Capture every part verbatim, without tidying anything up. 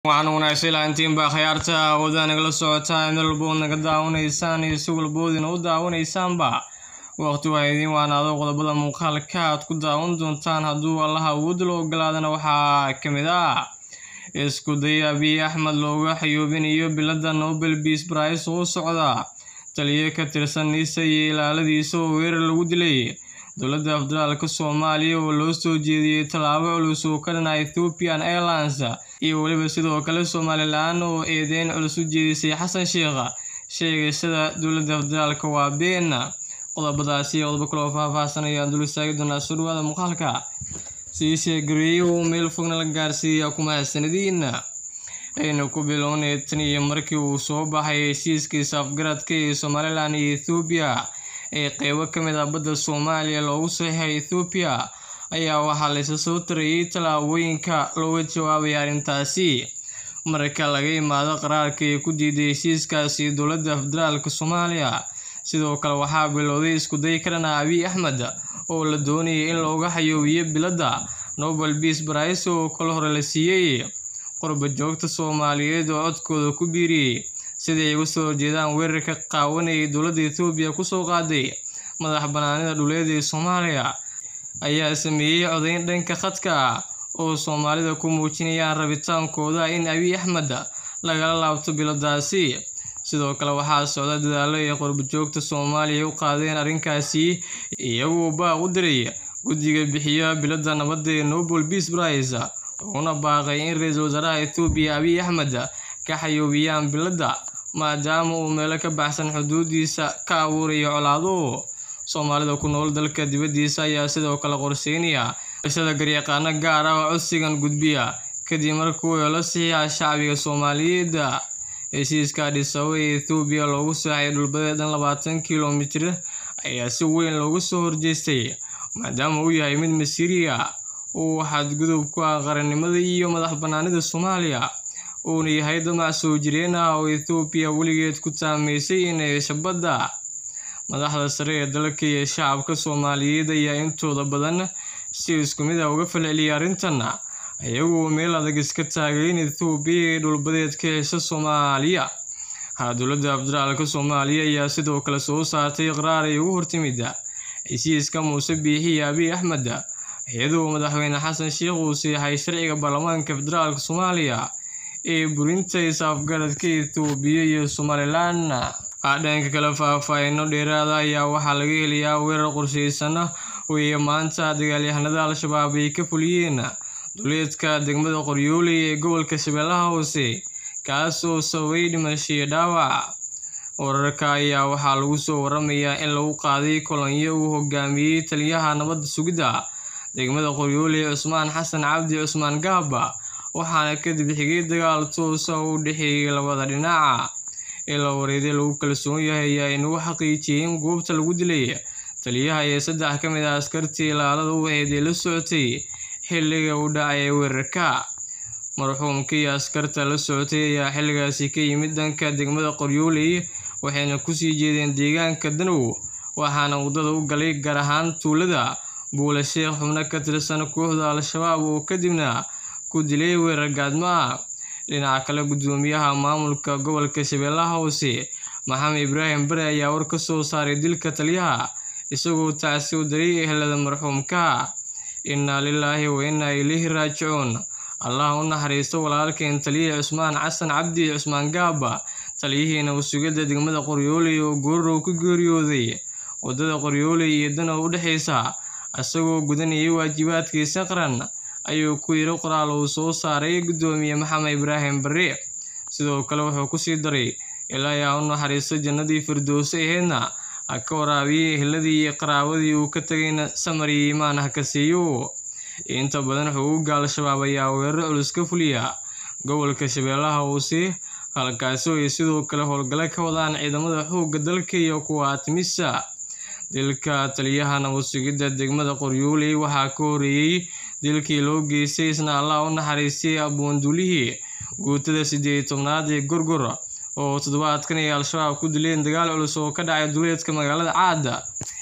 waxaan wanaagsan lahaantiin baa khiyaarta wadaan igala socotaa meel walbo naga daawanaysaan iyo si walboodina u daawanaysaanba waqti waa idin waanaado qodobada muuqaalka aad ku daawan doontaan hadduu allaha awood loo ogolaadana waxaa ka mid ah isku day Abiy Ahmed looga xayuubinayo bilada Nobel Peace Prize oo socda taliye ka tirsan Nisa iyo ilaaladiisa oo weerar lagu dilay dowladda federaalka Soomaaliya oo loo soo jeediyay talaabo culus oo ka dhanaa Ethiopian Airlines iyo waliba sidoo kale Somaliland oo eedeyn culus u jeedisay Xasan Sheekh sheegashada dowladda federaalka waa been qodobadaasi oo kala faahfaahsan ayaan dul istaagi doonaa surwada muuqaalka si sheegariyo meel fogna la gaarsiiyo kuma sanadiina aynu ku bilownay tan iyo markii uu soo baxay heshiiskiisa afgaradka ee Somaliland iyo Ethiopia ee qaybo ka mid ah badda Soomaaliya loogu saxeexay Ethiopia ayaa waxaa la soo tiriyay talaabooyinka looga jawaabay arrintaasi marka laga yimaado qaraarka ay ku diiday heshiiskaasi dowladda federaalka Soomaaliya sidoo kale waxaa bilowday isku day ka dhan ah Abiy Ahmed oo la doonayay in looga xayuubiyo bilada Nobel Peace Prize oo kala hor la siiyay qurba joogta Soomaaliyeed oo codkooda ku biiriyay sidii ay uga soo jeedaan weerarka qaawanay dowladda Ethiopia ku soo qaaday madax banaanida dhuleed ee Soomaaliya ayaa sameeyay codayn dhanka khadka oo Soomaalida ku muujinayaan rabitaankooda in Abiy Ahmed laga laabto biladaasi sidoo kale waxaa socda dadaalo ay qurba joogta Soomaaliya u qaadeen arrinkaasi iyagoo baa u diray guddiga bixiya bilada nabadda ee Nobel Peace Prize una baaqay in ra'iisul wasaaraha Ethiopia Abiy Ahmed ka xayuubiyaan bilada maadaama uu meel ka baxsan xuduudiisa ka abuurayo colaado Soomaalida ku nool dalka dibadiisa ayaa sidoo kale qorsheynaya sida garyaqaano gaar ah oo codsigan gudbiya kadib markuu la siiyay shacbiga Soomaaliyeed heshiiska Addis Ababa ee Ethiopia loogu saxay dhulbadeed labaatan kiiloomitir ayaa si weyn loogu soo horjeestay maadaama uu yahay mid Masiiriya oo xadgudub ku ah qarannimada iyo madax banaanida Soomaaliya oo yahay damac soo jireen ah oo Ethiopia weligeed ku taameysay inay shabada madaxda sare ee dalka iyo shacabka Soomaaliyeed ayaa intooda badan si isku mid ah uga falceliyay arrintan ayagoo meel adag iska taagay in Ethiopia dhulbadeed ka hesho Soomaaliya dowladda federaalka Soomaaliya ayaa sidoo kale soo saartay qaraar ay ugu hortimid heshiiska Muuse Biixi iyo Abiy Ahmed iyadoo madaxweyne Xasan Sheekh uu saxay sharciga baarlamaanka federaalka Soomaaliya ee burinta isafgaradka Ethiopia iyo Somaliland dhanka kale faahfaahinno dheeraad ah ayaa waxaa laga helayaa weerar qorsheysan oo ay maanta dagaalyahanada Al-Shabaab ay ka fuliyeen duleedka degmada Qoryooley ee gobolka Shabeellaha Hoose kaas oo sababay dhimasho iyo dhaawac wararka ayaa waxaa lagu soo waramayaa in lagu qaaday kolonyo uu hogaamiyay taliyaha nabadda sugidda degmada Qoryooley Cusmaan Xasan Cabdi Cusmaan Gaaba waxaana kadib xigay dagaal toos ah oo u dhexeeyay labada dhinac ila wareedey lagu kalsoon yahay ayaa inuu xaqiijiyay in goobta lagu dilay taliyaha iyo saddex ka mid ah askartii ilaalada u ahayd la socotay xilliga uu dhacay weerarka marxuumkii askarta la socotay ayaa xilligaasi ka yimid dhanka degmada Qoryooley waxayna ku sii jeedeen deegaanka Danow waxaana wadada u galay gaar ahaan tuulada Buule Sheekh xubno ka tirsan kooxda Al-Shabaab oo kadibna ku dilay weerar gaadma dhinaca kale gudoomiyaha maamulka gobolka Shabeellaha Hoose Maxamed Ibraahim Bare ayaa war ka soo saaray dilka taliyaha isagoo taasi u diray ehelada marxuumka inna lillahi wa inna ilayhi raaji'uun Allah u naxariisto walaalkeen taliye Cusmaan Xasan Cabdi Cusmaan Gaaba taliyihiina uu sugada degmada Qoryooley oo goor ku geeriyooday wadada Qoryooley iyo Danow u dhaxaysa asagoo gudanayay waajibaadkiisa qaran ayuu ku yiri qoraal uu soo saaray gudoomiye Maxamed Ibraahim Bare sidoo kale wuxuu ku sii daray ilaahay u naxariisto jannadii Firdaws aheedna ka waraabiyay eheladii iyo qaraabadii uu ka tagayna samari iimaan ka siiyo inta badan xuquuqda Al-Shabaab ayaa weerar culus ka fuliya gobolka Shabeellaha Hoose halkaas oo ay sidoo kale howlgalo ka wadaan ciidamada xoogga dalka iyo kuwa Atmisa dilka taliyaha nabad sugidda degmada Qoryooley waxaa ka horeeyay dilkii loo geystay isna Allah u naxariistay Abuundulihi guutada siddeed iyo tobnaad ee Gorgor oo toddobaadkan ay Al-Shabaab ku dileen dagaal culus oo ka dhacay duleedka magaalada Caada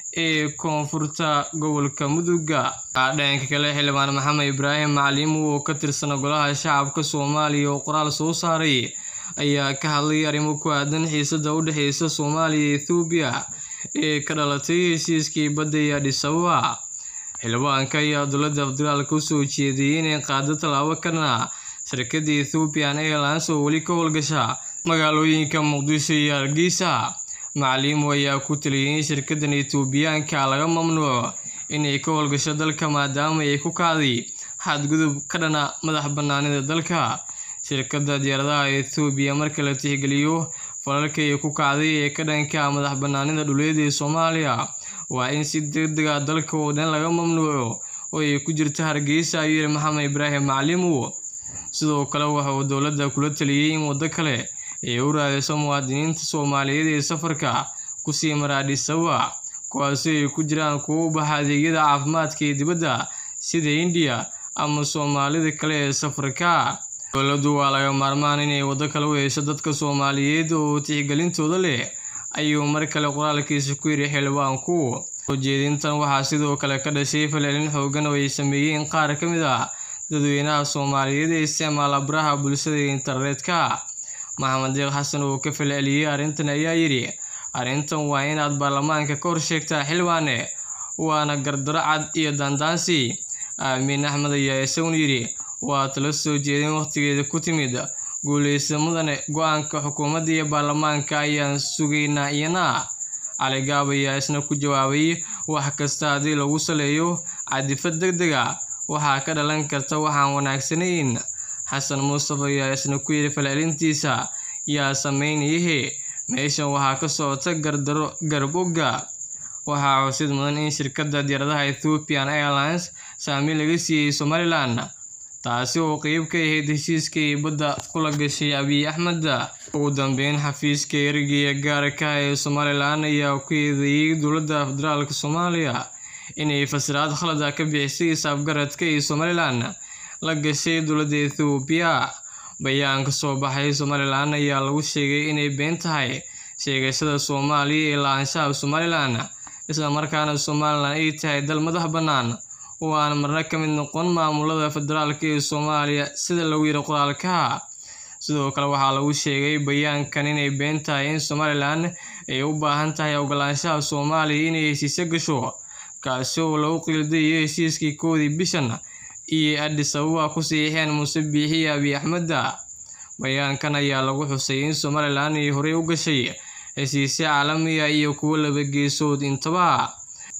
ee koonfurta gobolka Mudugga. Dhanka kale xildhibaan Maxamed Ibraahim Macalin oo ka tirsan golaha shacabka Soomaaliya oo qoraal soo saaray ayaa ka hadlay arrimo ku aadan xiisadda u dhaxaysa Soomaaliya iyo Itoobiya ee ka dhalatay heshiiskii badda ee Addis Ababa. xildhibaanka ayaa dowladda federaalka u soo jeediyay inay qaado tallaabo kana shirkadda Ethiopian Airlines oo weli ka howlgasha magaalooyinka Muqdisho iyo Hargeysa. Macalin ayaa ku taliyay in shirkaddan Etoobiyaanka laga mamnuuco inay ka howlgasho dalka maadaama ay ku kacday xadgudub ka dhana madax-bannaanida dalka. shirkadda diyaaradaha Itoobiya marka la tixgeliyo falalka ay ku kacday ee ka dhanka madax-bannaanida dhuleed ee Soomaaliya waa in si degdeg ah dalka oo dhan laga mamnuuco oo ay ku jirto Hargeysa, ayuu yiri Maxamed Ibraahim Macalin. sidoo kale waxa uu dowladda kula taliyay in waddo kale ay u raadiso muwaadiniinta Soomaaliyeed ee safarka ku sii mara Addis Ababa, kuwaas oo ay ku jiraan kuwa u baxa adeegyada caafimaadka ee dibadda sida India ama Soomaalida kale ee safarka. dowladdu waa laga maarmaan inay waddo kale u hesho dadka Soomaaliyeed oo tixgelintooda leh, ayuu mar kale qoraalkiisa ku yiri xildhibaanku. ujeedintan waxaa sidoo kale ka dhashay falcelin xooggan oo ay sameeyeen qaar ka mid ah dadweynaha Soomaaliyeed ee isticmaala baraha bulshada ee internetka. Maxamed Deeq Xasan oo ka falceliyay arrintan ayaa yiri arrintan waa inaad baarlamaanka ka hor sheegtaa xildhibaane, waana gardaro cad iyo dandaansi. Aamin Axmed ayaa isaguna yiri waa talo soo jeedin waqtigeeda ku timid guuleysta mudane go'aanka xukuumadda iyo baarlamaanka ayaan sugaynaa iyana. Cali Gaab ayaa isna ku jawaabay wax kasta haddii lagu saleeyo cadifad degdeg ah waxaa ka dhalan karta waxaan wanaagsanayn. Xasan Mustafa ayaa isna ku yiri falcelintiisa yaa sameynayay meeshan waxaa ka socota gardaro garbogga. waxaa xusid mudan in shirkadda diyaaradaha Ethiopian Airlines saami laga siiyay Somaliland, taasi oo qayb ka ahayd heshiiskii badda kula gashay Abiy Ahmed. ugu dambeyn xafiiska ergeyga gaarka ah ee Somaliland ayaa ku eedeeyay dowladda federaalka Soomaaliya inay fasiraad khalad ah ka bixisay isafgaradka ee Somaliland la gashay dowladda Itoobiya. bayaan ka soo baxay Somaliland ayaa lagu sheegay inay been tahay sheegashada Soomaaliya ee laanshaha Somaliland, isla markaana Somaliland ay tahay dal madax bannaan oo aan marna ka mid noqon maamulada federaalka ee Soomaaliya sida lagu yiri qoraalka. sidoo kale waxaa lagu sheegay bayaankan inay been tahay in Somaliland ay u baahan tahay ogolaanshaha Soomaaliya inay heshiis gasho, kaasi oo lagu qilday heshiiskii koodii bishan iyo Addis Ababa ku siixeen Muuse Biixi iyo Abiy Ahmed. bayaankan ayaa lagu xusay in Somaliland ay horey u gashay heshiisyo caalami ah iyo kuwo laba geesood intaba.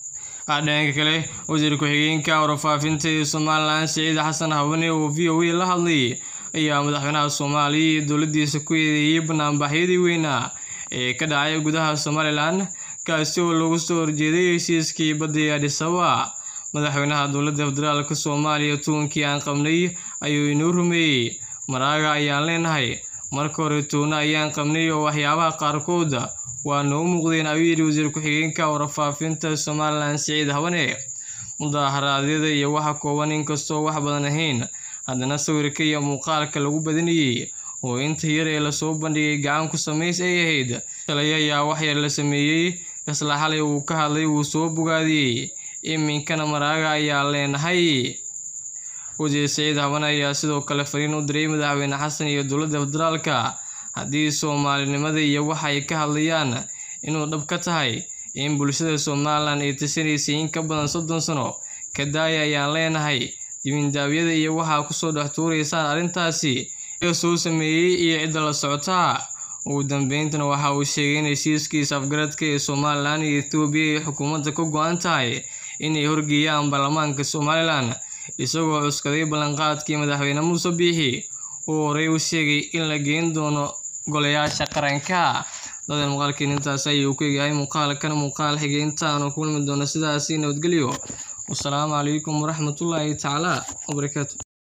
dhanka kale wasiir ku-xigeenka warfaafinta ee Somaliland Saciid Xasan Habane oo V O A la hadlay ayaa madaxweynaha Soomaaliya iyo dowladdiisa ku eedeeyay banaanbaxyadii weynaa ee ka dhacay gudaha Somaliland, kaasi oo lagu soo horjeeday heshiiskii badda ee Addis Ababa. madaxweynaha dowladda federaalka Soomaaliya tuunkii aan qabnay ayuu inoo rumeeyay. maraaga ayaan leenahay marka hore tuuna ayaan qabnay oo waxyaabaha qaarkood waa noo muuqdeen, ayuu yiri wasiir ku-xigeenka warfaafinta Somaliland Saciid Habane. mudaharaadyada iyo waxa kooban inkastoo wax badan ahayn, haddana sawirka iyo muuqaalka lagu badanayay oo inta yar ee la soo bandhigay gacan ku samays ay ahayd. shalay ayaa wax yar la sameeyay, isla xalay uu ka hadlay uu soo bogaadiyay, iminkana maraaga ayaa leenahay. wasiir Saciid Habane ayaa sidoo kale fariin u diray madaxweyne Xasan iyo dowladda federaalka haddii Soomaalinimada iyo waxa ay ka hadlayaan inuu dhab ka tahay in bulshada Somaliland ay tashanaysa in ka badan soddon sano ka daaya ayaan leenahay. dibindaabyada iyo waxa ku soo dhex tuuraysaan arrintaasi iyo soo sameeyay iyo cidda la socota. ugu dambeyntina waxa uu sheegay in heshiiskii isafgaradka ee Somaliland iyo Itoobiya ay xukuumadda ka go'an tahay inay horgeeyaan baarlamaanka Somaliland, isagoo cuskaday ballanqaadkii madaxweyne Muuse Biixi oo horey u sheegay in la geyn doono golayaasha qaranka. dadka muuqaalkeen intaas ayuu ku eegay muuqaalkan muuqaal xigay intaan ku kulmi doono sidaas nabadgelyo. wassalaamu calaykum waraxmatullaahi tacaala wabarakaatuh.